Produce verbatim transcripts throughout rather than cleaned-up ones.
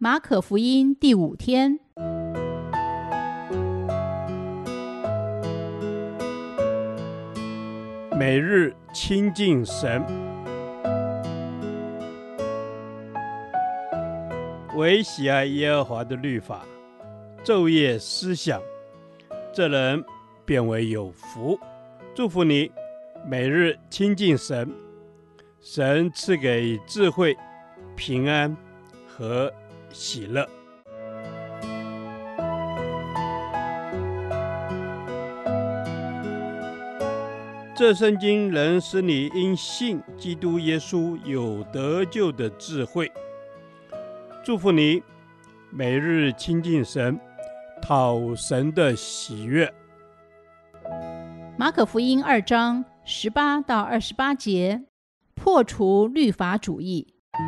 马可福音第五天， 每日亲近神，唯喜爱耶和华的律法，昼夜思想，这人便为有福。祝福你，每日亲近神，神赐给智慧、平安和喜乐。这圣经能使你因信基督耶稣有得救的智慧。祝福你，每日亲近神，讨神的喜悦。 马可福音二章十八到二十八节，破除律法主义。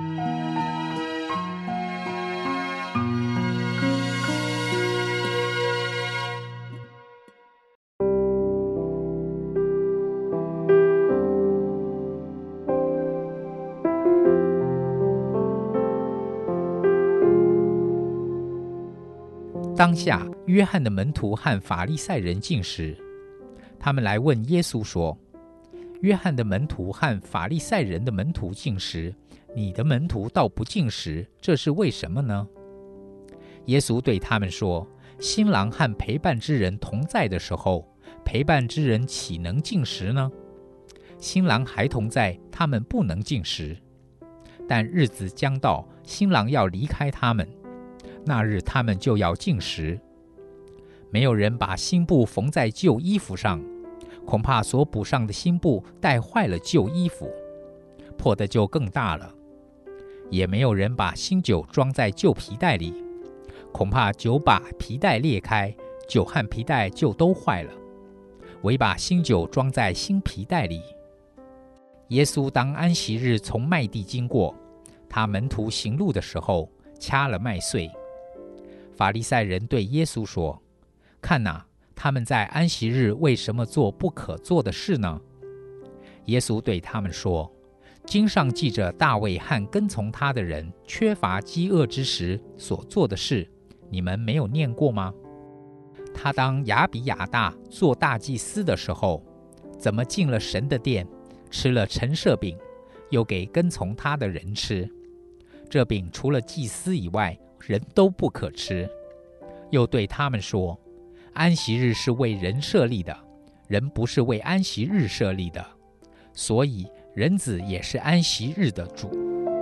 当下，约翰的门徒和法利赛人进食，他们来问耶稣说：约翰的门徒和法利赛人的门徒进食，你的门徒倒不进食，这是为什么呢？耶稣对他们说：新郎和陪伴之人同在的时候，陪伴之人岂能进食呢？新郎还同在，他们不能进食。但日子将到，新郎要离开他们，那日他们就要进食。没有人把新布缝在旧衣服上，恐怕所补上的新布带坏了旧衣服，破的就更大了。也没有人把新酒装在旧皮袋里，恐怕酒把皮袋裂开，酒和皮袋就都坏了。唯把新酒装在新皮袋里。耶稣当安息日从麦地经过，他门徒行路的时候，掐了麦穗。法利赛人对耶稣说：看哪，他们在安息日为什么做不可做的事呢？耶稣对他们说：经上记着大卫和跟从他的人缺乏饥饿之时所做的事，你们没有念过吗？他当亚比亚大做大祭司的时候，怎么进了神的殿，吃了陈设饼，又给跟从他的人吃。这饼除了祭司以外，人都不可吃。又对他们说：安息日是为人设立的，人不是为安息日设立的，所以人子也是安息日的主。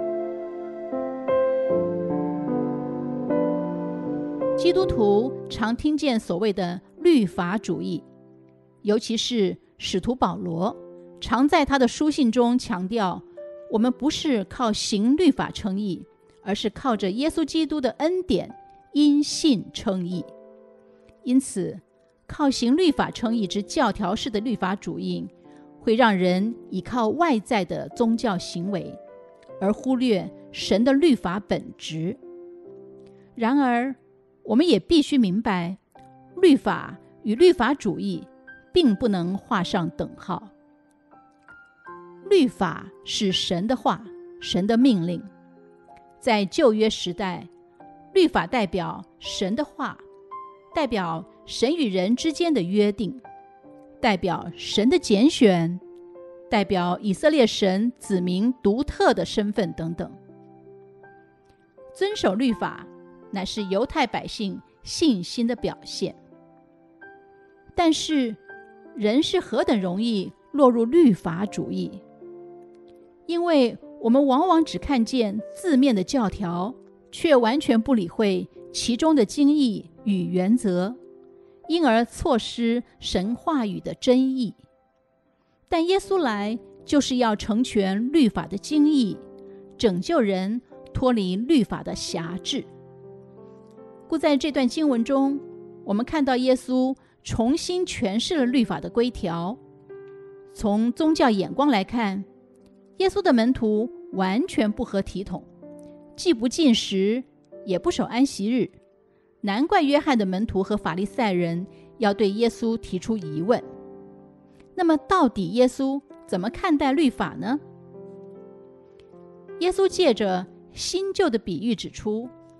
基督徒常听见所谓的律法主义，尤其是使徒保罗常在他的书信中强调，我们不是靠行律法称义，而是靠着耶稣基督的恩典，因信称义。因此，靠行律法称义之教条式的律法主义，会让人依靠外在的宗教行为，而忽略神的律法本质。然而，我们也必须明白，律法与律法主义并不能画上等号。律法是神的话，神的命令。在旧约时代，律法代表神的话，代表神与人之间的约定，代表神的拣选，代表以色列神子民独特的身份等等。遵守律法乃是犹太百姓信心的表现。但是，人是何等容易落入律法主义，因为我们往往只看见字面的教条，却完全不理会其中的精义与原则，因而错失神话语的真意。但耶稣来就是要成全律法的精义，拯救人脱离律法的辖制。故在这段经文中，我们看到耶稣重新诠释了律法的规条。从宗教眼光来看，耶稣的门徒完全不合体统，既不进食，也不守安息日。难怪约翰的门徒和法利赛人要对耶稣提出疑问。那么到底耶稣怎么看待律法呢？耶稣借着新旧的比喻指出，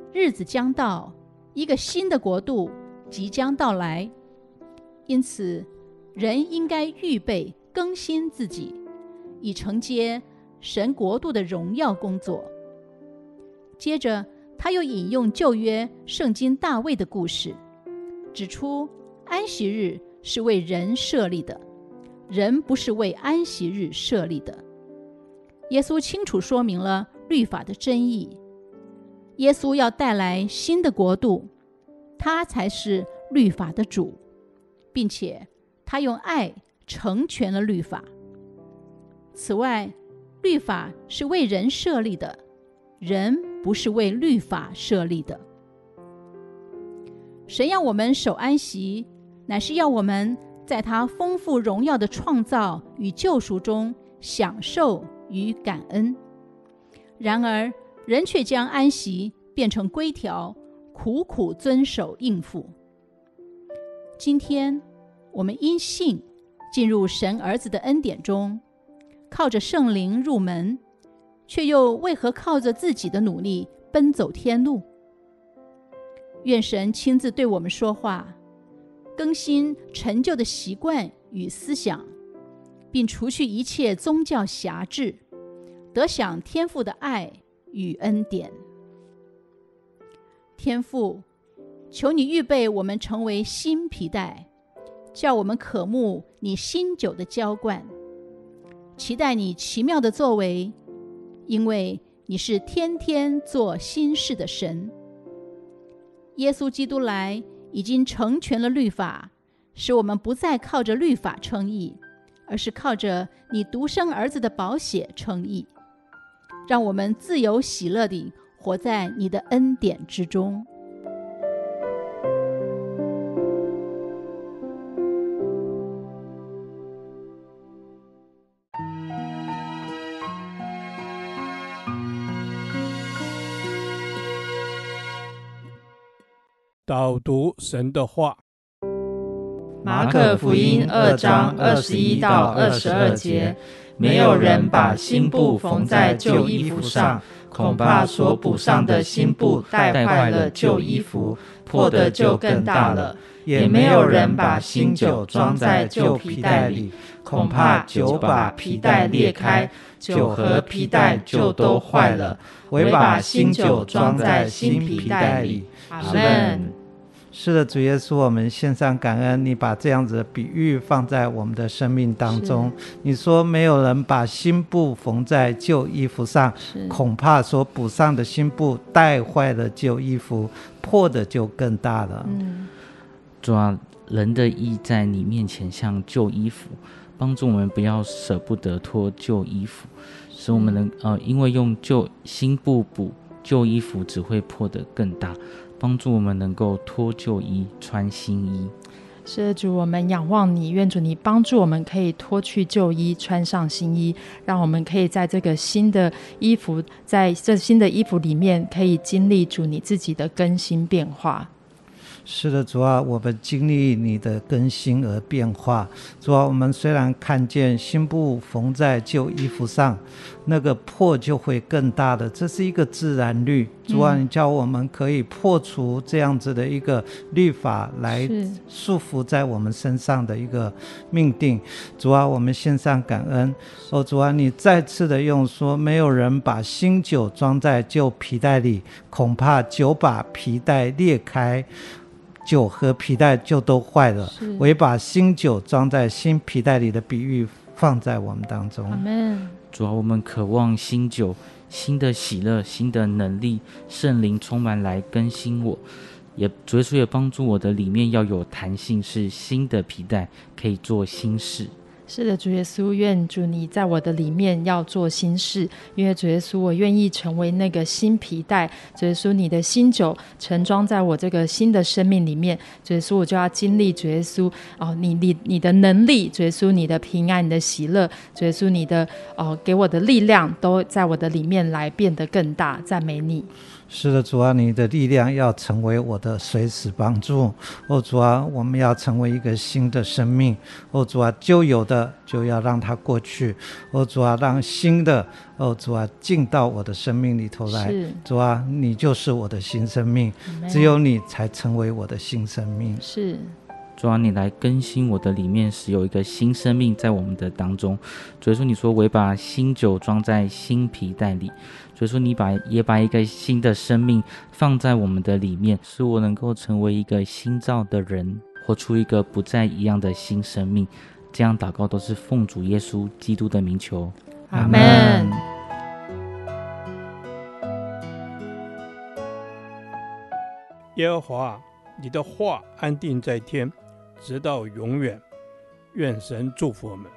日子将到，一个新的国度即将到来。因此，人应该预备更新自己，以承接神国度的荣耀工作。接着，他又引用旧约圣经大卫的故事，指出安息日是为人设立的，人不是为安息日设立的。耶稣清楚说明了律法的真意。耶稣要带来新的国度，他才是律法的主，并且他用爱成全了律法。此外，律法是为人设立的，人不是为律法设立的。神要我们守安息，乃是要我们在他丰富荣耀的创造与救赎中享受与感恩。然而，人却将安息变成规条，苦苦遵守应付。今天，我们因信进入神儿子的恩典中，靠着圣灵入门，却又为何靠着自己的努力奔走天路？愿神亲自对我们说话，更新陈旧的习惯与思想，并除去一切宗教辖制，得享天父的爱与恩典。天父，求你预备我们成为新皮带，叫我们渴慕你新酒的浇灌，期待你奇妙的作为，因为你是天天做新事的神。耶稣基督来已经成全了律法，使我们不再靠着律法称义，而是靠着你独生儿子的宝血称义。让我们自由喜乐地活在你的恩典之中。 导读神的话。 马可福音二章二十一到二十二节，没有人把新布缝在旧衣服上，恐怕所补上的新布带坏了旧衣服，破的就更大了。也没有人把新酒装在旧皮袋里，恐怕酒把皮袋裂开，酒和皮袋就都坏了。唯把新酒装在新皮袋里。阿们。 是的，主耶稣，我们献上感恩，你把这样子的比喻放在我们的生命当中。你说没有人把新布缝在旧衣服上，恐怕所补上的新布带坏了旧衣服，破的就更大了。 嗯，主啊，人的义在你面前像旧衣服，帮助我们不要舍不得脱旧衣服，使我们能呃，因为用旧新布补旧衣服只会破得更大，帮助我们能够脱旧衣穿新衣。 是的，主，我们仰望你，愿主你帮助我们可以脱去旧衣穿上新衣，让我们可以在这个新的衣服在这新的衣服里面可以经历主你自己的更新变化。 是的，主啊，我们经历你的更新而变化。主啊，我们虽然看见新布缝在旧衣服上，那个破就会更大的，这是一个自然律。主啊，你叫我们可以破除这样子的一个律法来束缚在我们身上的一个命定。主啊，我们献上感恩。哦，主啊，你再次的用说，没有人把新酒装在旧皮袋里，恐怕酒把皮袋裂开，酒和皮带就都坏了，唯把新酒装在新皮带里的比喻放在我们当中。 阿们。 主啊，我们渴望新酒，新的喜乐，新的能力，圣灵充满来更新我，也主耶稣也帮助我的里面要有弹性，是新的皮带可以做新事。 是的，主耶稣，愿主你在我的里面要做新事，因为主耶稣，我愿意成为那个新皮带。主耶稣，你的新酒盛装在我这个新的生命里面，主耶稣，我就要经历主耶稣哦，你你你的能力，主耶稣，你的平安，你的喜乐，主耶稣，你的哦给我的力量，都在我的里面来变得更大。赞美你。 是的，主啊，你的力量要成为我的随时帮助。哦，主啊，我们要成为一个新的生命。哦，主啊，旧有的就要让它过去。哦，主啊，让新的，哦，主啊，进到我的生命里头来。主啊，你就是我的新生命，只有你才成为我的新生命。 是。 主啊，你来更新我的里面，使有一个新生命在我们的当中。主耶稣，你说我也把新酒装在新皮袋里。主耶稣，你把也把一个新的生命放在我们的里面，使我能够成为一个新造的人，活出一个不再一样的新生命。这样祷告都是奉主耶稣基督的名求， 阿们。 耶和华，你的话安定在天，直到永远。愿神祝福我们。